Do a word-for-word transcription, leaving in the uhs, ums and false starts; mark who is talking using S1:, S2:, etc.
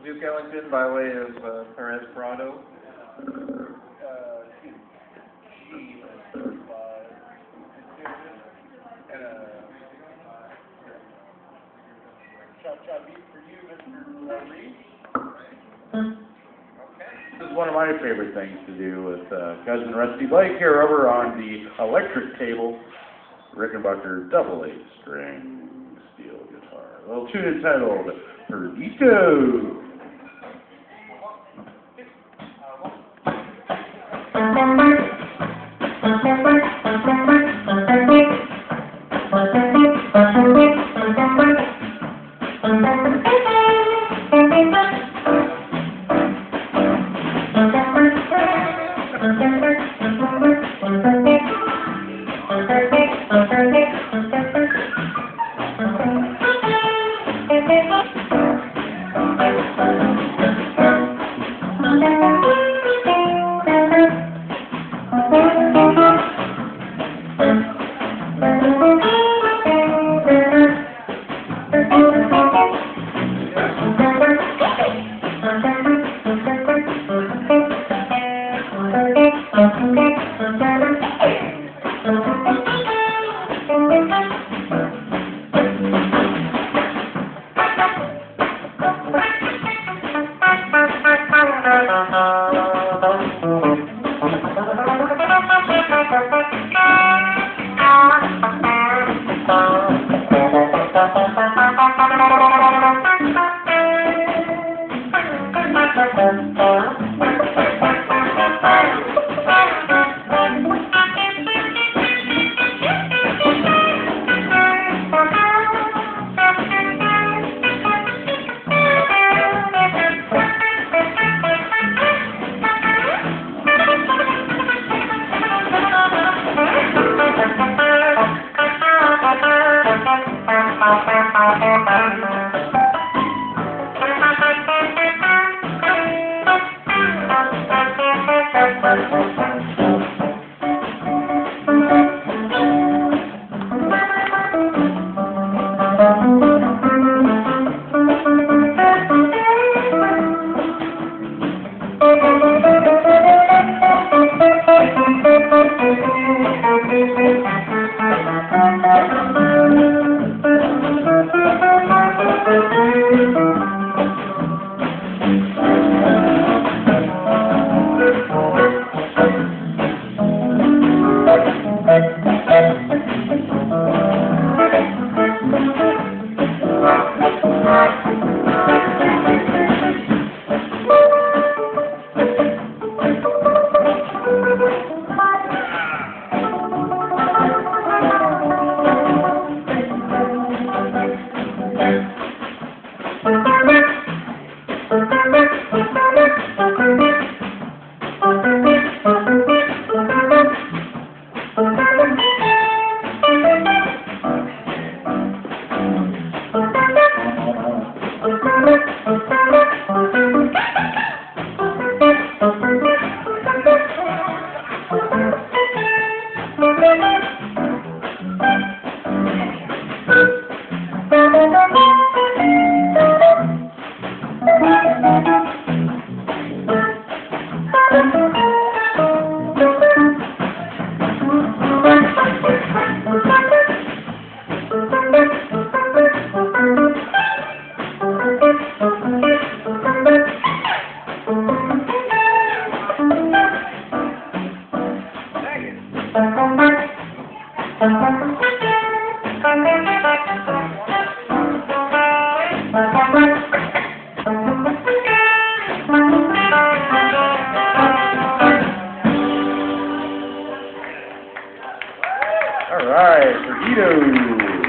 S1: Duke Ellington by way of uh, Perez Prado.
S2: Uh, G five. And a chop chop beat for you, Mister Reed.
S3: This is one of my favorite things to do with uh, cousin Rusty Blake here over on the electric table. Rickenbacker double eight string steel guitar. A little tune entitled Perdido. All right, Perdido.